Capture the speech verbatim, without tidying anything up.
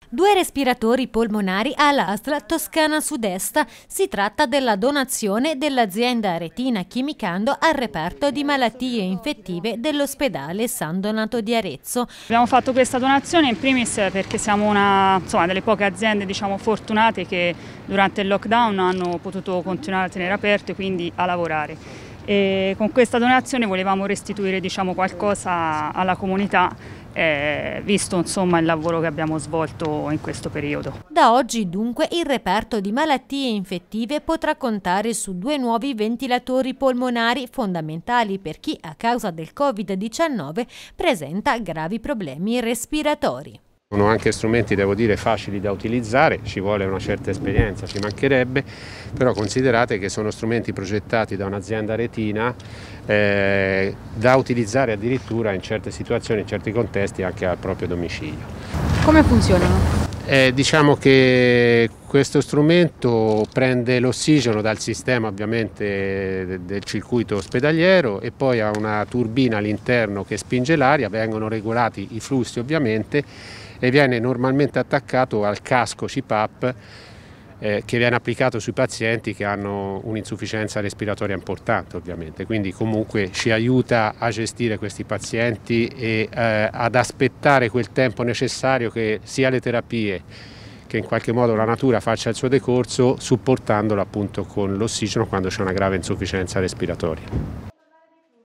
Due respiratori polmonari all'A S L Toscana Sud-Est. Si tratta della donazione dell'azienda Aretina Chimicando al reparto di malattie infettive dell'ospedale San Donato di Arezzo. Abbiamo fatto questa donazione in primis perché siamo una insomma, delle poche aziende diciamo, fortunate che durante il lockdown hanno potuto continuare a tenere aperte, quindi a lavorare. E con questa donazione volevamo restituire diciamo, qualcosa alla comunità, eh, visto insomma, il lavoro che abbiamo svolto in questo periodo. Da oggi dunque il reparto di malattie infettive potrà contare su due nuovi ventilatori polmonari fondamentali per chi a causa del Covid diciannove presenta gravi problemi respiratori. Sono anche strumenti, devo dire, facili da utilizzare, ci vuole una certa esperienza, ci mancherebbe, però considerate che sono strumenti progettati da un'azienda retina eh, da utilizzare addirittura in certe situazioni, in certi contesti anche al proprio domicilio. Come funzionano? Eh, diciamo che questo strumento prende l'ossigeno dal sistema ovviamente del circuito ospedaliero e poi ha una turbina all'interno che spinge l'aria, vengono regolati i flussi ovviamente e viene normalmente attaccato al casco C PAP eh, che viene applicato sui pazienti che hanno un'insufficienza respiratoria importante ovviamente, quindi comunque ci aiuta a gestire questi pazienti e eh, ad aspettare quel tempo necessario che sia le terapie che in qualche modo la natura faccia il suo decorso supportandolo appunto con l'ossigeno quando c'è una grave insufficienza respiratoria.